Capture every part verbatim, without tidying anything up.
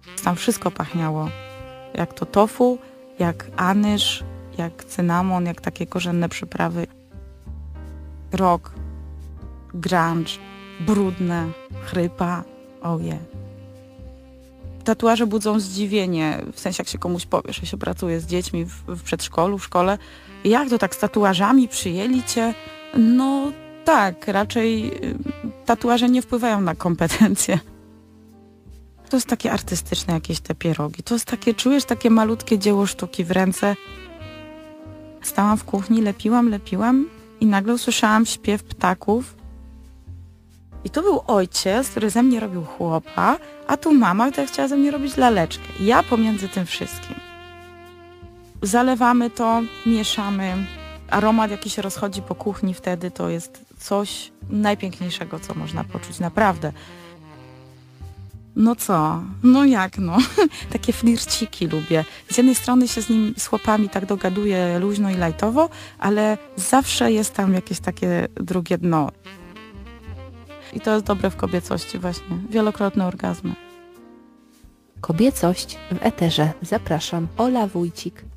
Tam wszystko pachniało. Jak to tofu, jak anyż, jak cynamon, jak takie korzenne przyprawy. Rock, grunge, brudne, chrypa, oje. Tatuaże budzą zdziwienie, w sensie jak się komuś powie, że się pracuje z dziećmi w, w przedszkolu, w szkole. Jak to tak z tatuażami przyjęli cię? No tak, raczej y, tatuaże nie wpływają na kompetencje. To jest takie artystyczne jakieś te pierogi. To jest takie, czujesz takie malutkie dzieło sztuki w ręce. Stałam w kuchni, lepiłam, lepiłam i nagle usłyszałam śpiew ptaków. I to był ojciec, który ze mnie robił chłopa, a tu mama, która chciała ze mnie robić laleczkę. I ja pomiędzy tym wszystkim. Zalewamy to, mieszamy. Aromat, jaki się rozchodzi po kuchni wtedy, to jest coś najpiękniejszego, co można poczuć, naprawdę. No co? No jak no? Takie flirciki lubię. Z jednej strony się z nim, z chłopami tak dogaduję luźno i lajtowo, ale zawsze jest tam jakieś takie drugie dno. I to jest dobre w kobiecości właśnie. Wielokrotne orgazmy. Kobiecość w eterze. Zapraszam, Ola Wójcik.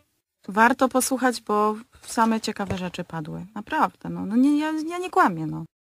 Warto posłuchać, bo same ciekawe rzeczy padły. Naprawdę, no, no nie, ja, ja nie kłamię, no.